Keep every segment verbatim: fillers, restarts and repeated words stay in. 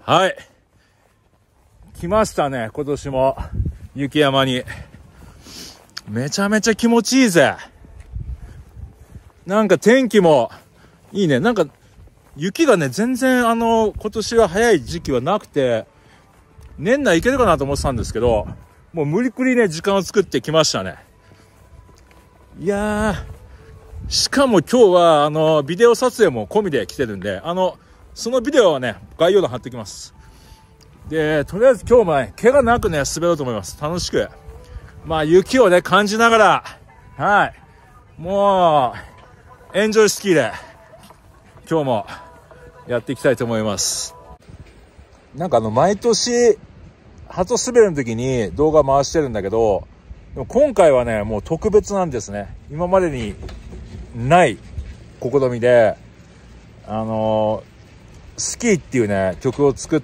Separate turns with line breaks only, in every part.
はい。来ましたね、今年も。雪山に。めちゃめちゃ気持ちいいぜ。なんか天気もいいね。なんか雪がね、全然あの、今年は早い時期はなくて、年内いけるかなと思ってたんですけど、もう無理くりね、時間を作ってきましたね。いやー、しかも今日はあの、ビデオ撮影も込みで来てるんで、あの、そのビデオはね、概要欄貼ってきます。で、とりあえず今日もね、怪我なくね、滑ろうと思います。楽しく。まあ、雪をね、感じながら、はい。もう、エンジョイスキーで、今日もやっていきたいと思います。なんかあの、毎年、初滑りの時に動画回してるんだけど、でも今回はね、もう特別なんですね。今までにない試みで、あのー、スキーっていうね、曲を作って、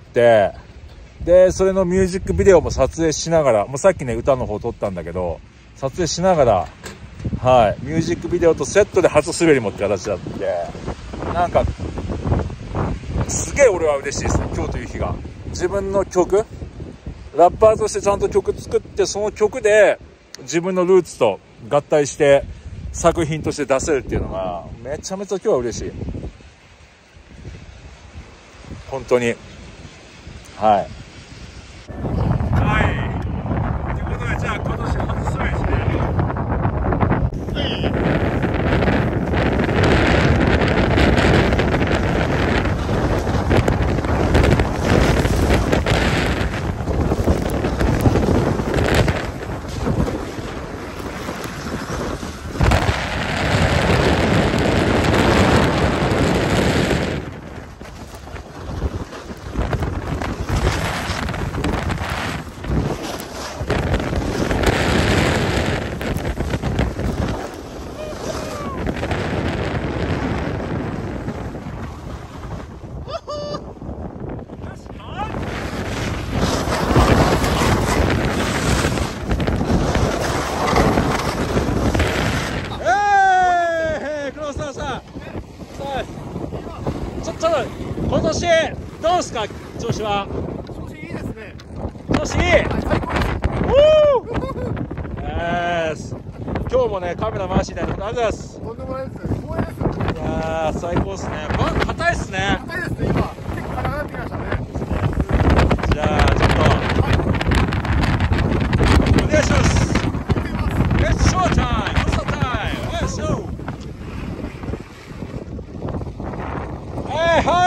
で、それのミュージックビデオも撮影しながら、もうさっきね、歌の方撮ったんだけど、撮影しながら、はい、ミュージックビデオとセットで初滑りもって形だって、なんか、すげえ俺は嬉しいですね、今日という日が。自分の曲、ラッパーとしてちゃんと曲作って、その曲で自分のルーツと合体して作品として出せるっていうのが、めちゃめちゃ今日は嬉しい。本当に。はい。はい。ということで、じゃあ今年初滑りですね。今年どうですか、調子は。
調子いいですね。
調子いい。はい、最高です。今日もね、カメラ回していただいてありがとうございます。
とんでもないです。光栄です。
いやー、最高ですね。バン硬いっすね。
硬いですね。今結構硬くなってきましたね。
じゃあちょっと、はい、お願いします。It's show time. What's the time? Let's go. はいはい。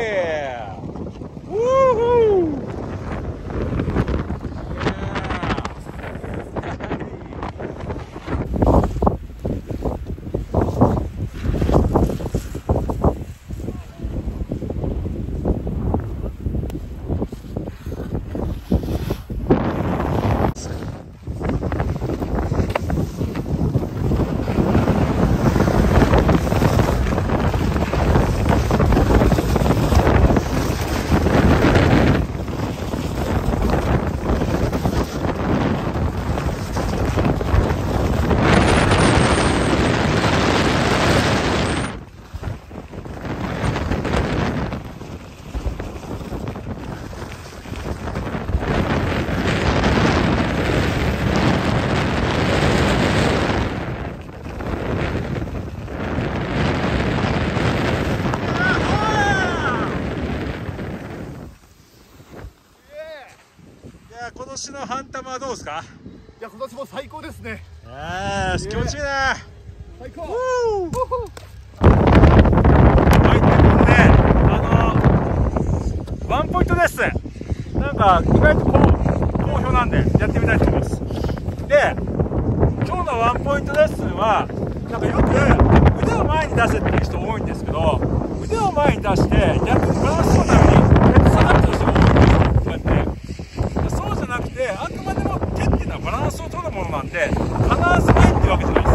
今年の半玉はどうですか。
いや、今年も最高ですね。
ああ、気持ちいいね。
最高。
はい、ということで、あのー、ワンポイントレッスン、なんか意外とこう好評なんでやってみたいと思います。で、今日のワンポイントレッスンは、なんかよく腕を前に出せっていう人多いんですけど、腕を前に出して逆にバランスのために下がってる人が多いんですよ。こうやって。そうじゃなくて、あくまでも手っていうのはバランスを取るものなんで、必ず前っていうわけじゃないです。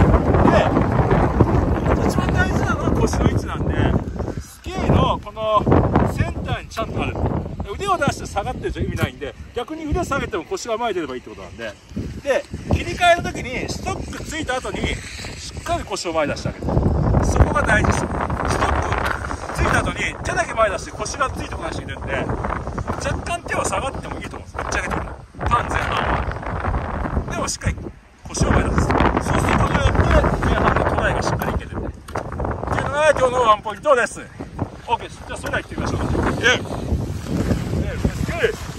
で、一番大事なのは腰の位置なんで、スキーのこのセンターにちゃんとある。腕を出して下がってるじゃ意味ないんで、逆に腕下げても腰が前に出ればいいってことなんで、で、切り替えるときにストックついた後にしっかり腰を前に出してあげる。そこが大事です。ストックついた後後に手だけ前出して腰がついてこない人いるんで、若干手は下がってもいいと思うんです。打ち上げてもターン前半はでもしっかり腰を前出す。そうすることによって前半のトライがしっかりいけるっていうのが今日のワンポイントです。 OK です。じゃあそれでは行ってみましょう。イエイイエイレッツゴー。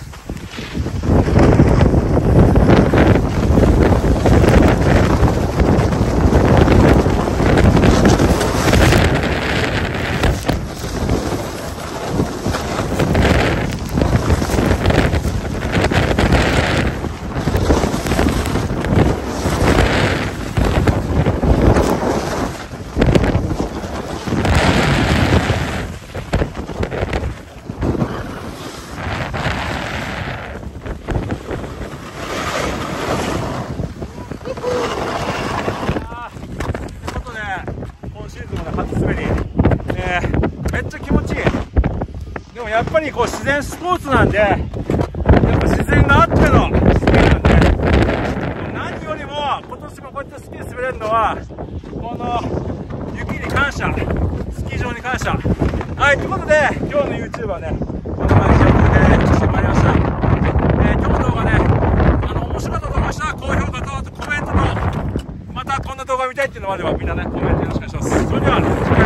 やっぱりこう自然スポーツなんで、やっぱ自然があってのスキーなんで、何よりも今年もこうやってスキー滑れるのはこの雪に感謝、スキー場に感謝。はい、ということで今日の YouTube はねこんな感じでしてまいりました。えー、今日の動画ね、あの面白かったと思いましたら高評価とあとコメントと、またこんな動画見たいっていうのまではみんなねコメントよろしくお願いします。それでは